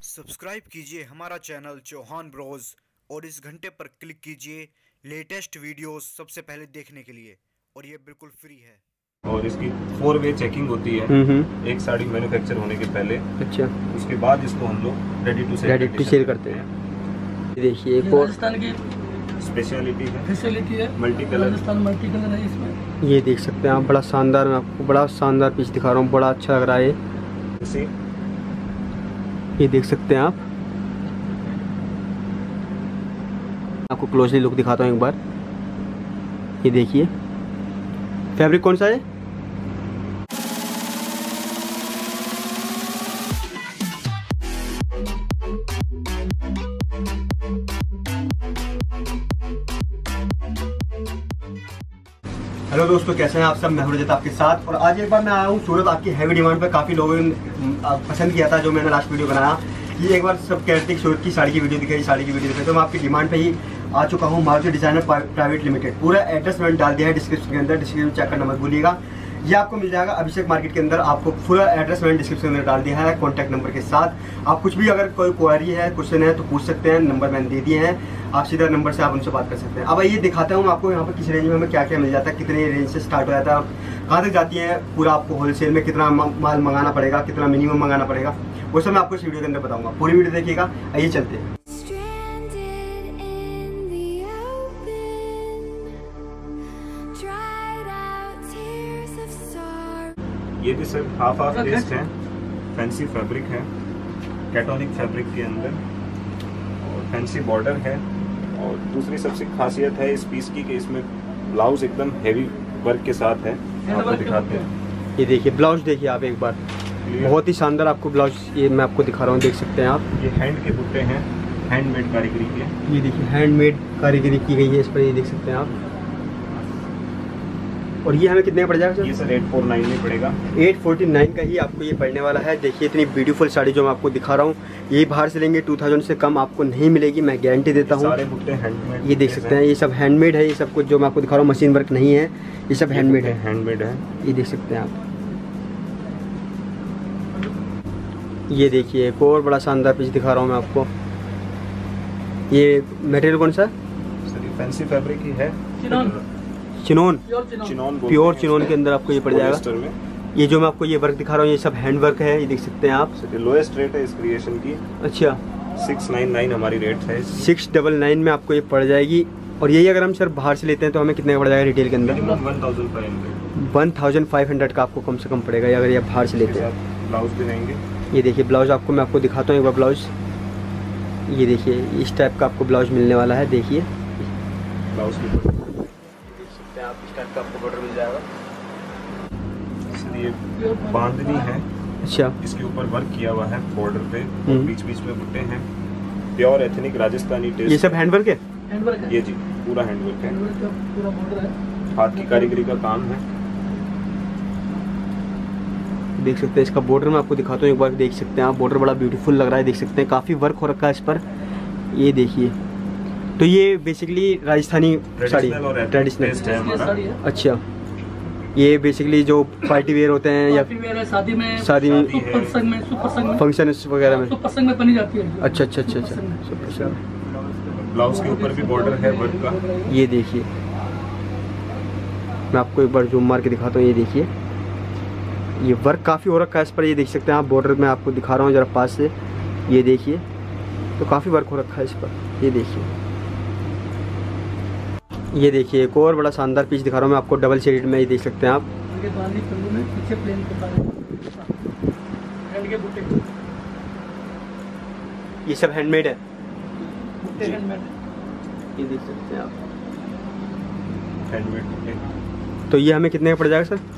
Subscribe कीजिए हमारा channel Chauhan Broz और इस घंटे पर क्लिक कीजिए लेटेस्ट वीडियोस सबसे पहले देखने के लिए, और ये बिल्कुल फ्री है। और इसकी 4 वे चेकिंग होती है एक साड़ी मैन्युफैक्चर होने के पहले। अच्छा, उसके बाद इसको हम लोग रेडी टू सेल करते हैं। देखिए एक और राजस्थान की स्पेशलिटी है, मल्टी कलर है इसमें। ये देख सकते हैं आप, बड़ा शानदार, मैं आपको बड़ा शानदार पीस दिखा रहा हूँ, बड़ा अच्छा लग रहा है ये देख सकते हैं आप। आपको क्लोजली लुक दिखाता हूँ एक बार। ये देखिए फैब्रिक कौन सा है, हेलो दोस्तों, कैसे हैं आप सब। मैं हूं आपके साथ, और आज एक बार मैं आया हूं सूरत। आपकी हैवी डिमांड पे काफ़ी लोगों ने पसंद किया था जो मैंने लास्ट वीडियो बनाया। ये एक बार सब कहते हैं सूरत की साड़ी की वीडियो दिखाई, साड़ी की वीडियो दिखाई, तो मैं आपकी डिमांड पे ही आ चुका हूं। Maruti designer private limited. पूरा एड्रेस मैंने डाल दिया है डिस्क्रिप्शन के अंदर, डिस्क्रिप्शन चेक करना मत भूलिएगा। ये आपको मिल जाएगा अभिषेक मार्केट के अंदर। आपको पूरा एड्रेस मैंने डिस्क्रिप्शन के अंदर डाल दिया है कॉन्टैक्ट नंबर के साथ। आप कुछ भी अगर कोई क्वेरी है, क्वेश्चन है तो पूछ सकते हैं, नंबर मैंने दे दिए हैं। आप सीधा नंबर से आप उनसे बात कर सकते हैं। अब ये दिखाता हूँ आपको यहाँ पर किस रेंज में हमें क्या क्या मिल जाता है, कितने रेंज से स्टार्ट हो जाता है, कहाँ तक जाती है, पूरा आपको होलसेल में कितना माल मंगाना पड़ेगा, कितना मिनिमम मंगाना पड़ेगा, वो सब मैं आपको इस वीडियो के अंदर बताऊंगा। पूरी वीडियो देखिएगा। आइए चलते हैं। ये भी सिर्फ हाफ टेस्ट है, फैंसी फैब्रिक है, कैटोनिक फैब्रिक के अंदर, और फैंसी बॉर्डर है। और दूसरी सबसे खासियत है इस पीस की कि इसमें ब्लाउज एकदम हेवी वर्क के साथ है। आपको दिखाते हैं, ये देखिए ब्लाउज देखिए आप एक बार, बहुत ही शानदार आपको ब्लाउज ये मैं आपको दिखा रहा हूँ, देख सकते हैं आप। ये हैंड के बुट्टे हैं, हैंडमेड कारीगरी के। ये देखिए हैंडमेड कारीगरी की गई है इस पर, ये देख सकते हैं आप। और ये हमें कितने का पड़ जाएगा? ये सर 849 में पड़ेगा। 849 का ही आपको ये पड़ने वाला है। देखिए इतनी ब्यूटीफुल साड़ी जो मैं आपको दिखा रहा हूँ, ये बाहर से लेंगे 2000 से कम आपको नहीं मिलेगी, मैं गारंटी देता हूँ। सारे बुट्टे हैंडमेड, ये देख सकते हैं, ये सब हैंडमेड है। ये सब कुछ जो मैं आपको दिखा रहा हूँ मशीन वर्क नहीं है, ये सब हैंडमेड है। हैंडमेड है, ये देख सकते हैं आप। ये देखिए एक और बड़ा शानदार पीस दिखा रहा हूँ मैं आपको। ये मटेरियल कौन सा? फैंसी फैब्रिक ही है, चिनोन, प्योर चिनोन हैं के अंदर आपको ये पड़ जाएगा। ये जो मैं आपको ये वर्क दिखा रहा हूँ ये सब हैंड वर्क है, ये देख सकते हैं आप। लोएस्ट रेट है इस क्रिएशन की। अच्छा, 699 हमारी रेट है। 699 में आपको ये पड़ जाएगी। और यही अगर हम सर बाहर से लेते हैं तो हमें कितने का पड़ जाएगा रिटेल के अंदर? 1500 का आपको कम से कम पड़ेगा अगर ये बाहर से लेते हैं। ब्लाउज भी रहेंगे। ये देखिए ब्लाउज आपको मैं आपको दिखाता हूँ एक बार ब्लाउज। ये देखिए इस टाइप का आपको ब्लाउज मिलने वाला है। देखिए ब्लाउज के ऊपर देख सकते हैं आप, इस टाइप का आपको बॉर्डर मिल जाएगा। ये बांधनी है। अच्छा, इसके ऊपर वर्क किया हुआ है बॉर्डर पे, बीच बीच में बुट्टे हैं। Pure ethnic Rajasthani taste. ये सब हैंडवर्क है? ये जी पूरा हैंडवर्क है, पूरा बॉर्डर है, हाथ की कारीगरी का काम है। देख सकते हैं इसका बॉर्डर मैं आपको दिखाता हूँ एक बार। देख सकते हैं आप, बॉर्डर बड़ा ब्यूटीफुल लग रहा है, देख सकते हैं काफ़ी वर्क हो रखा है इस पर। ये देखिए, तो ये बेसिकली राजस्थानी साड़ी ट्रेडिशनल है हमारा। अच्छा, ये बेसिकली जो पार्टी वेयर होते हैं या शादी में फंक्शन वगैरह में पहनी जाती है। अच्छा अच्छा अच्छा अच्छा। ब्लाउज के ऊपर भी बॉर्डर है वर्क का। ये देखिए मैं आपको एक बार जूम मार के दिखाता हूँ। ये देखिए ये वर्क काफ़ी हो रखा है इस पर, ये देख सकते हैं आप। बॉर्डर में आपको दिखा रहा हूँ ज़रा पास से, ये देखिए तो काफ़ी वर्क हो रखा है इस पर। ये देखिए, ये देखिए एक और बड़ा शानदार पीस दिखा रहा हूँ मैं आपको डबल शेडेड में। ये देख सकते हैं आप। ये सब हैंडमेड है, ये देख सकते हैं आप हैंडमेड। तो ये हमें कितने का पड़ जाएगा सर?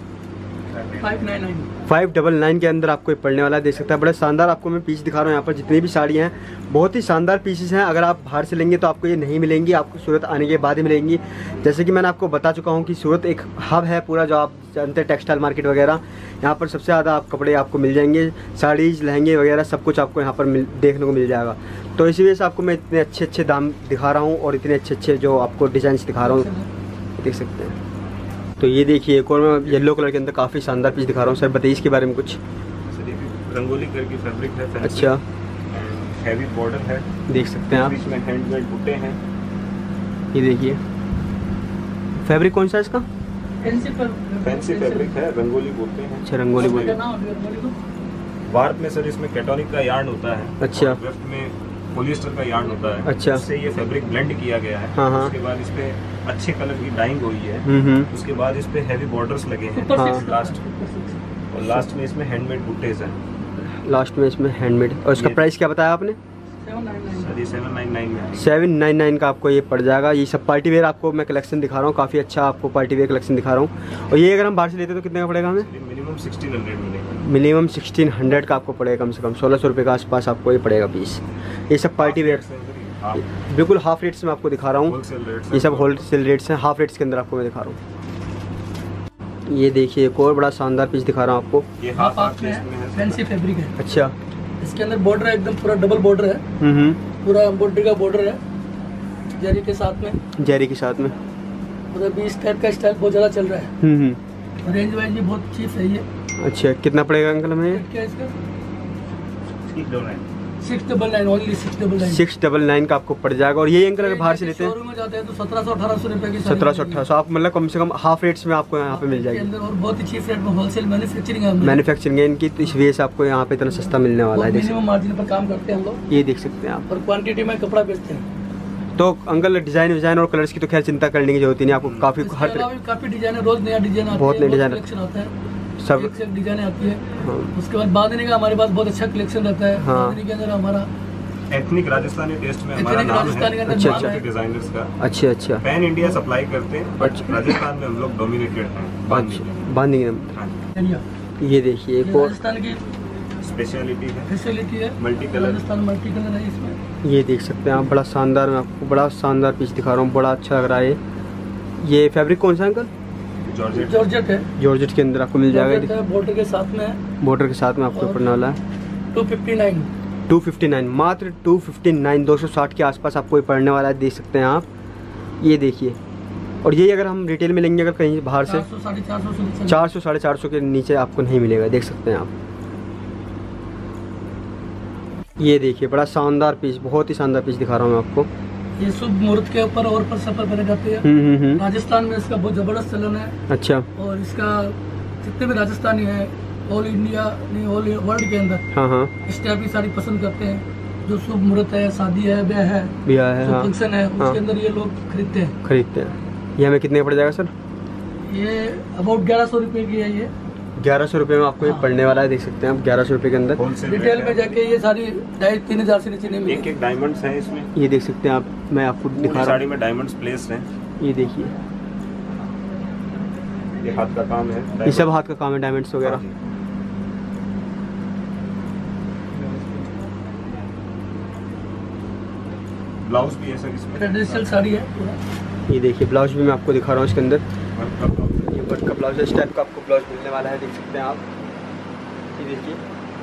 599 के अंदर आपको ये पड़ने वाला है। देख सकते हैं बड़ा शानदार आपको मैं पीस दिखा रहा हूँ। यहाँ पर जितनी भी साड़ियाँ हैं बहुत ही शानदार पीसेस हैं। अगर आप बाहर से लेंगे तो आपको ये नहीं मिलेंगी, आपको सूरत आने के बाद ही मिलेंगी। जैसे कि मैंने आपको बता चुका हूँ कि सूरत एक हब है पूरा, जो आप जानते हैं टेक्सटाइल मार्केट वगैरह। यहाँ पर सबसे ज़्यादा आप कपड़े आपको मिल जाएंगे, साड़ीज़, लहंगे वगैरह सब कुछ आपको यहाँ पर देखने को मिल जाएगा। तो इसी वजह से आपको मैं इतने अच्छे अच्छे दाम दिखा रहा हूँ और इतने अच्छे अच्छे जो आपको डिज़ाइन दिखा रहा हूँ, देख सकते हैं। तो ये देखिए एक और मैं येलो कलर के अंदर काफ़ी शानदार पीस दिखा रहा हूँ। सर बताइए इसके बारे में कुछ। रंगोली कलर की फैब्रिक है। अच्छा, हैवी बॉर्डर है, देख सकते हैं आप। बीच में हैंडमेड बुट्टे हैं। ये देखिए फैब्रिक कौन सा है इसका? फैंसी फैब्रिक है, रंगोली बोलते हैं। अच्छा रंगोली बोलते हैं। वार्प में सर इसमें कैटोनिक का यार्न होता है। अच्छा। और वेफ्ट में पॉलिएस्टर का यार्न होता है। अच्छा। इससे ये फैब्रिक ब्लेंड किया गया है। हाँ, हाँ। उसके बाद इस पे अच्छे कलर की डाइंग हुई है। उसके बाद इस पे हैवी बॉर्डर्स लगे हैं। लास्ट में इसमें हैंडमेड बुट्टेस हैं। लास्ट में इसमें हैंडमेड। और इसका प्राइस क्या बताया आपने? सर ये 799 में। 799 का आपको ये पड़ जाएगा। ये सब पार्टी वेयर आपको मैं कलेक्शन दिखा रहा हूँ, काफ़ी अच्छा आपको पार्टी वेयर कलेक्शन दिखा रहा हूँ। और ये अगर हम बाहर से लेते तो कितने का पड़ेगा हमें? मिनिमम 1600 मिलेगा। मिनिमम 1600 का आपको पड़ेगा, कम से कम 1600 रुपये के आसपास आपको ये पड़ेगा पीस। ये सब पार्टी वेयर बिल्कुल हाफ रेट्स में आपको दिखा रहा हूँ। ये सब होलसेल रेट्स हैं, हाफ रेट्स के अंदर आपको मैं दिखा रहा हूँ। ये देखिए एक और बड़ा शानदार पीस दिखा रहा हूँ आपको। ये हाफ फैंसी फैब्रिक है। अच्छा। इसके अंदर बॉर्डर है, एकदम पूरा डबल बॉर्डर है। पूरा एम्ब्रॉयडरी का बॉर्डर है जरी के साथ में। जरी के साथ में पूरा भी इस टाइप का स्टाइल बहुत ज़्यादा चल रहा है। रेंज वाइज ये बहुत चीप है ये। अच्छा कितना पड़ेगा अंकल हमें? क्या इसका? 699 ओनली 699। 699 का आपको पड़ जाएगा। और ये अंकल अगर बाहर से लेते हैं शोरूम में जाते हैं तो 1700-1800 रुपए की 1700-1800 आप मतलब कम से कम हाफ रेट्स में आपको यहाँ पे मिल के जाएगी। अंदर। और बहुत ही चीप रेट में होलसेल मैन्युफैक्चरिंग है। मैन्युफैक्चरिंग है इनकी, तो इस वजह से आपको यहाँ पे इतना सस्ता मिलने वाला है। मिनिमम मार्जिन पर काम करते हैं हम लोग। ये देख सकते हैं आप। और क्वांटिटी में कपड़ा बेचते हैं। तो अंकल डिजाइन और कलर्स की तो खैर चिंता करने की जरूरत नहीं, आपको काफी हर काफी डिजाइन है, रोज नया डिजाइन आता है। बहुत नए डिजाइन कलेक्शन आता है, सब एक से एक डिजाइन आती है। हाँ। उसके बाद बांधने का हमारे पास बहुत अच्छा कलेक्शन रहता है। हाँ। बांधने के अंदर हमारा एथनिक राजस्थानी टेस्ट में हमारा एथनिक नाम राजस्थानी है। का अच्छा, नाम अच्छा। है। डिजाइनर्स का अच्छा पैन इंडिया सप्लाई करते हैं, बट अच्छा। राजस्थान में हम लोग डोमिनेटेड हैं। बांधने हाँ, एरिया। ये देखिए एक और राजस्थान की स्पेशलिटी है। फैसिलिटी है, multi colour. Rajasthan multi colour है इसमें। ये देख सकते हैं आप, बड़ा शानदार, मैं आपको बड़ा शानदार पीस दिखा रहा हूँ, बड़ा अच्छा लग रहा है। ये फैब्रिक कौन सा है अंकल? जॉर्जेट है। जॉर्जेट के अंदर आपको मिल जाएगा, बॉर्डर के साथ में है। बॉर्डर के साथ में आपको पड़ने वाला है 259 मात्र 259 260 के आसपास आपको ये पड़ने वाला है, देख सकते हैं आप। ये देखिए। और ये अगर हम रिटेल में लेंगे अगर कहीं बाहर से 400 450 के नीचे आपको नहीं मिलेगा, देख सकते हैं आप। ये देखिए बड़ा शानदार पीस, बहुत ही शानदार पीस दिखा रहा हूँ मैं आपको। ये शुभ मुहूर्त के ऊपर और पर सफर पहने जाते हैं। राजस्थान में इसका बहुत जबरदस्त चलन है। अच्छा। और इसका जितने भी राजस्थानी है ऑल इंडिया नहीं ऑल वर्ल्ड के अंदर हाँ इस टाइप की साड़ी पसंद करते हैं। जो शुभ मुहूर्त है, शादी है, ब्याह है, हाँ। फंक्शन है, उसके हाँ। अंदर ये लोग खरीदते हैं। ये हमें कितने का पड़ जाएगा सर? ये अबाउट 1100 रुपये की है। ये 1100 रुपये में आपको ये पड़ने वाला है, देख सकते हैं आप। 1100 रुपये के अंदर रिटेल में जाके ये साड़ी 2500-3000 से नीचे नहीं मिलेगी। एक डायमंड्स हैं इसमें। ये देख सकते हैं आप, मैं आपको दिखा रहा साड़ी में डायमंड्स प्लेस हैं। हूँ। ये देखिए, ये हाथ का काम है। ये सब हाथ का काम है, डायमंड्स वगैरह। ब्लाउज भी है सर इसमें, ट्रेडिशनल साड़ी है पूरा। ये देखिए ब्लाउज भी मैं आपको दिखा रहा हूँ इसके अंदर। वर्क का ब्लाउज। ये वर्क का ब्लाउज है, इस टाइप का आपको ब्लाउज मिलने वाला है, देख सकते हैं आप। ये देखिए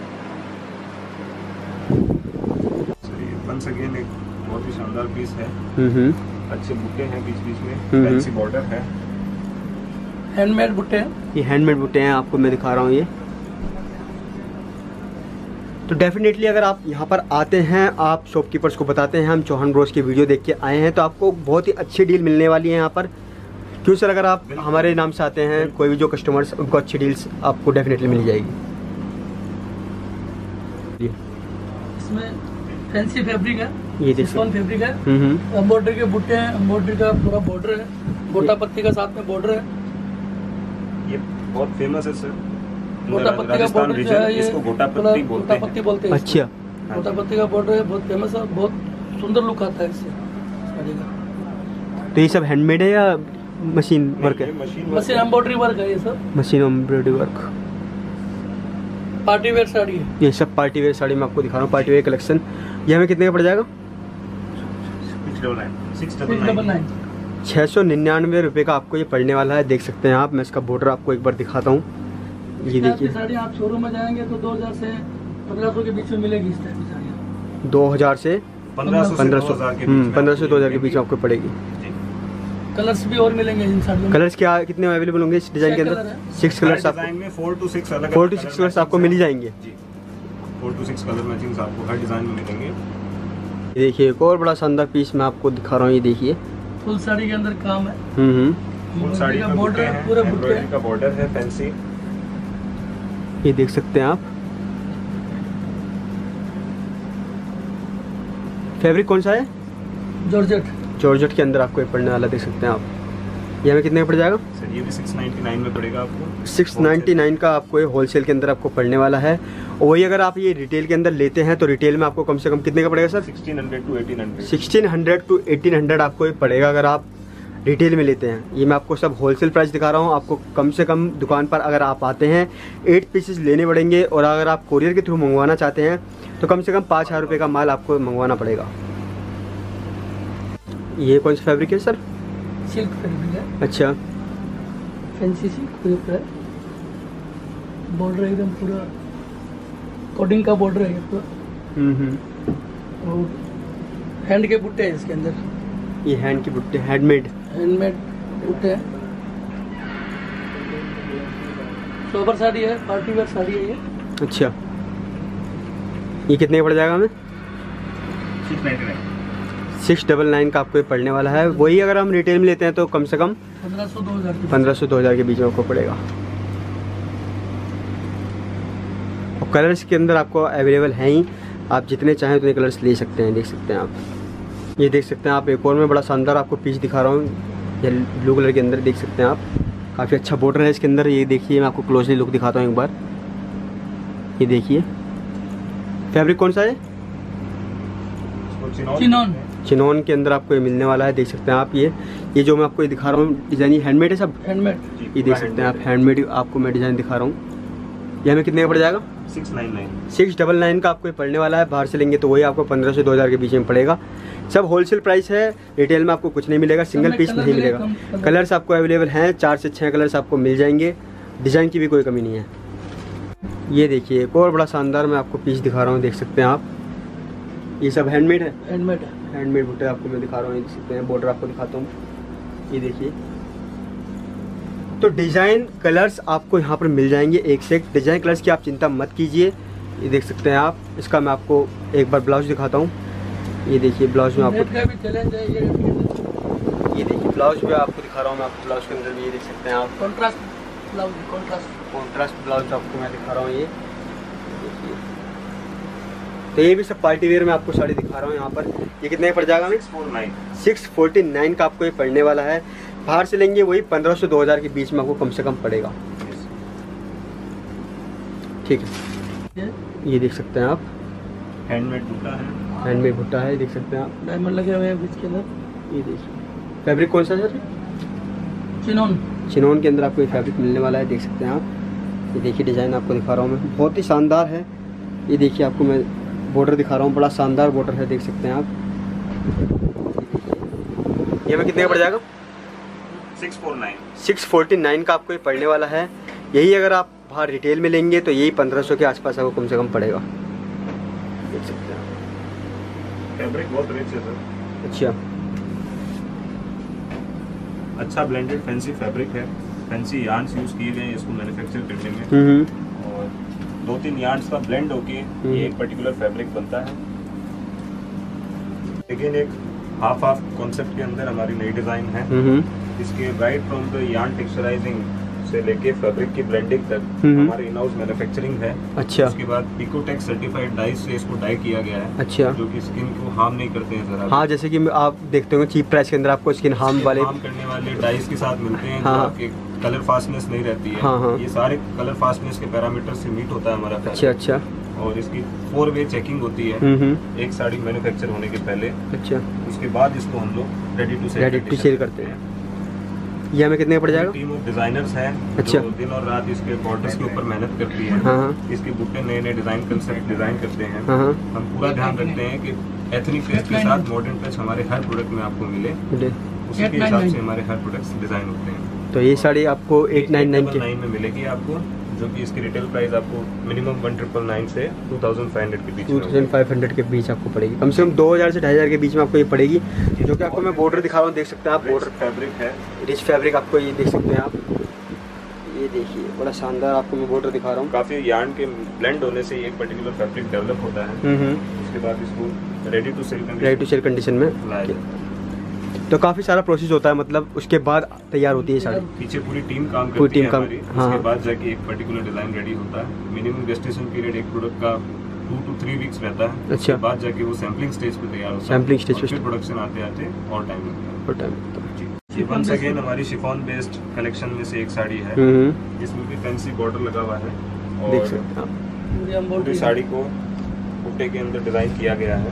वंस अगेन एक बहुत ही शानदार पीस है। अच्छे बुट्टे हैं बीच बीच में, फैंसी बॉर्डर है, हैंडमेड बुट्टे हैं। ये हैंडमेड बुट्टे हैं, आपको मैं दिखा रहा हूँ ये। तो डेफिनेटली अगर आप यहाँ पर आते हैं, आप शॉपकीपर्स को बताते हैं हम चौहान ब्रोस की वीडियो देख के आए हैं, तो आपको बहुत ही अच्छी डील मिलने वाली है यहाँ पर। क्यों सर, अगर आप हमारे नाम से आते हैं, कोई भी जो कस्टमर्स, उनको अच्छी डील्स आपको डेफिनेटली मिल जाएगी। इसमें फैंसी फैब्रिक है, ये देखिए शिफॉन फैब्रिक है। एम्ब्रॉयडरी के बुट्टे हैं, एम्ब्रॉयडरी का पूरा बॉर्डर है, गोटा पत्ती का साथ में बॉर्डर है। ये बहुत फेमस है सर। गोटा पत्ती का राजस्थान बॉर्डर जो रीजन है ये इसको गोटा पत्ती बोलते हैं। बोलते हैं। अच्छा। गोटा पत्ती का बॉर्डर है, बहुत फेमस है, बहुत सुंदर लुक आता है इससे साड़ी का। तो ये सब हैंडमेड है या मशीन वर्क है? मशीन एम्ब्रॉयडरी वर्क है ये सब, machine embroidery work. Party wear sari है ये सब पार्टी वेयर साड़ी मैं आपको दिखा रहा हूँ, पार्टी वेयर कलेक्शन। ये हमें कितने का पड़ जाएगा? 699। 699 रुपये का आपको ये पड़ने वाला है, देख सकते हैं आप। मैं इसका बॉर्डर आपको एक बार दिखाता हूँ। ये देखिए साड़ी आप शोरूम में जाएंगे तो 2000 से 1500 के बीच में मिलेगी इस टाइप की साड़ी। 2000 से 1500 से 2000 के बीच में आपको पड़ेगी। कलर्स भी और मिलेंगे इन साड़ियों में। कलर्स क्या कितने अवेलेबल होंगे इस डिजाइन के अंदर? 6 कलर्स आपको, 4 to 6 अलग 4 to 6 कलर्स आपको मिल ही जाएंगे। 4 to 6 कलर मैचिंग्स आपको हर डिज़ाइन में मिलेंगे। ये देखिए एक और बड़ा शानदार पीस मैं आपको दिखा रहा हूँ, ये देखिए फुल साड़ी के अंदर काम है। फुल साड़ी का बॉर्डर है, पूरा एम्ब्रॉयडरी का बॉर्डर है फैंसी। ये देख सकते हैं आप। फैब्रिक कौन सा है? जॉर्जेट। जॉर्जेट के अंदर आपको ये पड़ने वाला, देख सकते हैं आप। ये हमें कितने का पड़ जाएगा सर? ये भी 699 में पड़ेगा आपको। 699 का आपको ये होलसेल के अंदर आपको पड़ने वाला है। और वही अगर आप ये रिटेल के अंदर लेते हैं तो रिटेल में आपको कम से कम कितने का पड़ेगा सर? 1600 to 1800। 1600 to 1800 आपको ये पड़ेगा अगर आप रिटेल में लेते हैं। ये मैं आपको सब होलसेल प्राइस दिखा रहा हूँ। आपको कम से कम दुकान पर अगर आप आते हैं 8 पीसेस लेने पड़ेंगे, और अगर आप कोरियर के थ्रू मंगवाना चाहते हैं तो कम से कम 5000 रुपये का माल आपको मंगवाना पड़ेगा। ये कौन सा फैब्रिक है सर? सिल्क फैब्रिक है। अच्छा, फैंसी सिल्क के ऊपर है। बॉर्डर एकदम पूरा कोडिंग का बॉर्डर है पूरा। और हैंड के बुट्टे हैं इसके अंदर। ये हैंड के बुट्टे, हैंडमेड बुट्टे हैं। सोबर साड़ी है, पार्टी वेयर साड़ी है ये। अच्छा, ये कितने का पड़ जाएगा हमें? 699 का आपको ये पड़ने वाला है। वही अगर हम रिटेल में लेते हैं तो कम से कम 1500-2000 के बीच में आपको पड़ेगा। और कलर्स के अंदर आपको अवेलेबल हैं ही, आप जितने चाहें उतने कलर्स ले सकते हैं। देख सकते हैं आप, ये देख सकते हैं आप। एक और में बड़ा शानदार आपको पीस दिखा रहा हूँ, ये ब्लू कलर के अंदर देख सकते हैं आप। काफ़ी अच्छा बॉर्डर है इसके अंदर। ये देखिए, मैं आपको क्लोजली लुक दिखाता हूँ एक बार। ये देखिए फैब्रिक कौन सा है? चिनॉन के अंदर आपको ये मिलने वाला है। देख सकते हैं आप। ये जो मैं आपको ये दिखा रहा हूँ डिज़ाइन, ये हैंडमेड है सब। हैंडमेड, ये देख सकते हैं आप। हैंडमेड आपको मैं डिज़ाइन दिखा रहा हूँ। ये हमें कितने का पड़ जाएगा? 699 का आपको ये पड़ने वाला है। बाहर से लेंगे तो वही आपको 1500 से 2000 के बीच में पड़ेगा। सब होलसेल प्राइस है, रिटेल में आपको कुछ नहीं मिलेगा, सिंगल पीस नहीं मिलेगा। कलर्स आपको अवेलेबल हैं, 4 से 6 कलर्स आपको मिल जाएंगे। डिज़ाइन की भी कोई कमी नहीं है। ये देखिए एक और बड़ा शानदार मैं आपको पीस दिखा रहा हूँ, देख सकते हैं आप। ये सब हैंडमेड है। हैंडमेड बुट्टे आपको मैं दिखा रहा हूँ, ये देख सकते हैं। बॉर्डर आपको दिखाता हूँ, ये देखिए। तो डिज़ाइन कलर्स आपको यहाँ पर मिल जाएंगे एक से एक। डिज़ाइन कलर्स की आप चिंता मत कीजिए। ये देख सकते हैं आप। इसका मैं आपको एक बार ब्लाउज दिखाता हूँ। ये देखिए ब्लाउज में आपको, ये देखिए ब्लाउज में आपको दिखा रहा हूँ मैं आपको। ब्लाउज के अंदर भी ये देख सकते हैं आप, कॉन्ट्रास्ट ब्लाउज आपको मैं दिखा रहा हूँ। ये देखिए, तो ये भी सब पार्टी वेयर में आपको साड़ी दिखा रहा हूँ यहाँ पर। ये कितने का पड़ जाएगा? 649 का आपको ये पड़ने वाला है। बाहर से लेंगे वही 1500 से 2000 के बीच में आपको कम से कम पड़ेगा। ठीक है, ये देख सकते हैं आप। हैंडमेड भुट्टा है। हैंडमेड भुट्टा है, देख सकते हैं आप। डायमंड लगे हुए हैं बीच के अंदर। ये देखिए फैब्रिक कौन सा है सर? चिनॉन के अंदर आपको ये फैब्रिक मिलने वाला है, देख सकते हैं आप। ये देखिए डिज़ाइन आपको दिखा रहा हूँ मैं, बहुत ही शानदार है। ये देखिए आपको मैं बॉर्डर दिखा रहा हूँ, बड़ा शानदार बॉर्डर है, देख सकते हैं आप। ये हमें कितने का पड़ जाएगा? 649 का आपको ये पड़ने वाला है। यही अगर आप बाहर रिटेल में लेंगे तो यही 1500 के आसपास आपको कम से कम पड़ेगा। देख सकते हैं फैब्रिक बहुत रिच है सर। अच्छा, अच्छा ब्लेंडेड फैंसी फैब्रिक है। फैंसी यार्न्स यूज किए गए हैं इसको मैन्युफैक्चर करने में। और 2-3 यार्न्स का ब्लेंड होके ये एक पर्टिकुलर फैब्रिक बनता है। लेकिन एक हाफ कॉन्सेप्ट के अंदर हमारी नई डिजाइन है। इसके right from the yarn texturising से लेके फैब्रिक की ब्लेंडिंग तक हमारे इन हाउस मैन्युफैक्चरिंग है। अच्छा, उसके बाद पिकोटेक्स सर्टिफाइड डाइस से इसको डाई किया गया है। अच्छा, जो कि स्किन को हार्म नहीं करते हैं सर। हाँ, जैसे कि आप देखते होंगे चीप प्राइस के अंदर आपको स्किन हार्म करने वाले डाइस के साथ मिलते हैं। हाँ, कलर फास्टनेस नहीं रहती है। हाँ, ये सारे कलर फास्टनेस के पैरामीटर से मीट होता है हमारा। अच्छा, और इसकी 4-वे चेकिंग होती है एक साड़ी मैन्युफैक्चर होने के पहले। अच्छा, उसके बाद इसको हम लोग रेडी टू सेल करते हैं। ये हमें कितने का पड़ जाएगा? टीम ऑफ डिजाइनर्स हैं। अच्छा, जो दिन और रात इसके बॉर्डर्स के ऊपर मेहनत करती है। हाँ, इसके बुट्टे नए डिजाइन कंसेप्ट डिजाइन करते हैं। हाँ, हम पूरा ध्यान रखते हैं कि एथनिक टेस्ट के साथ मॉडर्न टच हमारे हर प्रोडक्ट में आपको मिले। उसी के हिसाब से हमारे हर प्रोडक्ट्स डिजाइन होते हैं। तो ये साड़ी आपको 899 में मिलेगी आपको, जो कि इसकी रिटेल प्राइस आपको मिनिमम 1999 से 2500 के बीच 2500 के बीच आपको पड़ेगी। कम से कम 2000 से 2500 के बीच में आपको ये पड़ेगी। जो कि आपको मैं बॉर्डर दिखा रहा हूँ, देख सकते हैं आप। बॉर्डर फैब्रिक है, रिच फैब्रिक आपको ये देख सकते हैं आप। ये ये देखिए बड़ा शानदार आपको मैं बॉर्डर दिखा रहा हूँ। काफ़ी यार्न के ब्लेंड होने से एक पर्टिकुलर फैब्रिक डेवलप होता है। उसके बाद इसको रेडी टू सेल कंडीशन में लाया जाता है। तो काफ़ी सारा प्रोसेस होता है, मतलब उसके बाद तैयार होती है साड़ी। पीछे पूरी टीम काम करती है हमारी। उसके बाद जाके एक पर्टिकुलर डिज़ाइन रेडी होता है। मिनिमम गेस्टेशन पीरियड एक प्रोडक्ट का 2 to 3 वीक्स रहता है। अच्छा। उसके बाद जाके वो सैम्पलिंग स्टेज पे तैयार होता है। सैम्पलिंग स्टेज पे प्रोडक्शन आते आते और टाइम लगता है। जी। वंस अगेन हमारी शिफॉन बेस्ड कलेक्शन में से एक साड़ी है, जिसमें भी फैंसी बॉर्डर लगा हुआ है देख और सकते हैं आप। पूरी साड़ी को बुट्टे के अंदर डिजाइन किया गया है।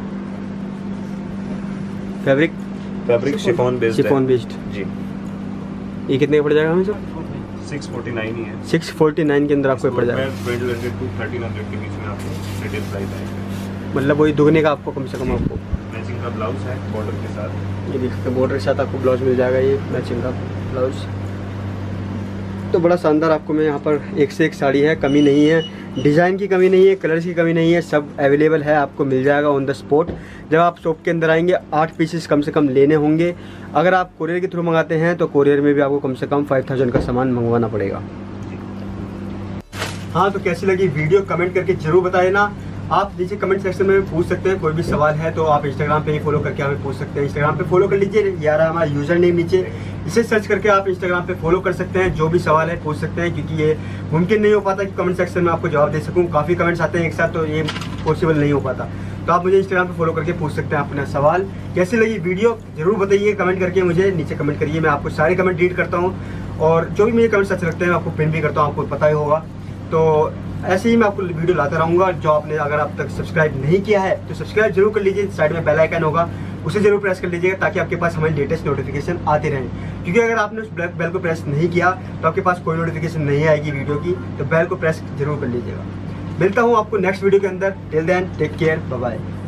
फैब्रिक शिफॉन बेस्ड जी। ये कितने का पड़ जाएगा हमें सर? 649 ही है। 649 के अंदर आपको पड़ जाएगा। 1200 to 1300 के बीच में आपको रिटेल प्राइस आएगा। मतलब वही दुगने का आपको कम से कम आपको। मैचिंग का ब्लाउज है बॉर्डर के साथ। ये देख सकते हैं बॉर्डर के साथ आपको ब्लाउज मिल जाएगा, ये मैचिंग का ब्लाउज। तो बड़ा शानदार आपको मैं यहाँ पर एक से एक साड़ी है, कमी नहीं है, डिज़ाइन की कमी नहीं है, कलर्स की कमी नहीं है, सब अवेलेबल है, आपको मिल जाएगा ऑन द स्पॉट। जब आप शॉप के अंदर आएंगे 8 पीसेस कम से कम लेने होंगे। अगर आप कोरियर के थ्रू मंगाते हैं तो कोरियर में भी आपको कम से कम 5000 का सामान मंगवाना पड़ेगा। हाँ, तो कैसी लगी वीडियो कमेंट करके जरूर बताए ना। आप नीचे कमेंट सेक्शन में पूछ सकते हैं, कोई भी सवाल है तो आप इंस्टाग्राम पे ही फॉलो करके हमें पूछ सकते हैं। इंस्टाग्राम पे फॉलो कर लीजिए, यार हमारा यूजर नेम नीचे, इसे सर्च करके आप इंस्टाग्राम पे फॉलो कर सकते हैं। जो भी सवाल है पूछ सकते हैं, क्योंकि ये मुमकिन नहीं हो पाता कि कमेंट सेक्शन में आपको जवाब दे सकूँ। काफ़ी कमेंट्स आते हैं एक साथ, तो ये पॉसिबल नहीं हो पाता। तो आप मुझे इंस्टाग्राम पे फॉलो करके पूछ सकते हैं अपना सवाल। कैसी लगी वीडियो जरूर बताइए कमेंट करके, मुझे नीचे कमेंट करिए। मैं आपको सारे कमेंट रीड करता हूँ और जो भी मेरे कमेंट्स अच्छे लगते हैं मैं आपको पिन भी करता हूँ, आपको पता ही होगा। तो ऐसे ही मैं आपको वीडियो लाता रहूँगा। जो आपने अगर अब तक सब्सक्राइब नहीं किया है तो सब्सक्राइब जरूर कर लीजिए। साइड में बेल आइकन होगा, उसे जरूर प्रेस कर लीजिएगा ताकि आपके पास हमारी लेटेस्ट नोटिफिकेशन आते रहें। क्योंकि अगर आपने उस ब्लैक बेल को प्रेस नहीं किया तो आपके पास कोई नोटिफिकेशन नहीं आएगी वीडियो की, तो बेल को प्रेस जरूर कर लीजिएगा। मिलता हूँ आपको नेक्स्ट वीडियो के अंदर। Till then take care, bye bye.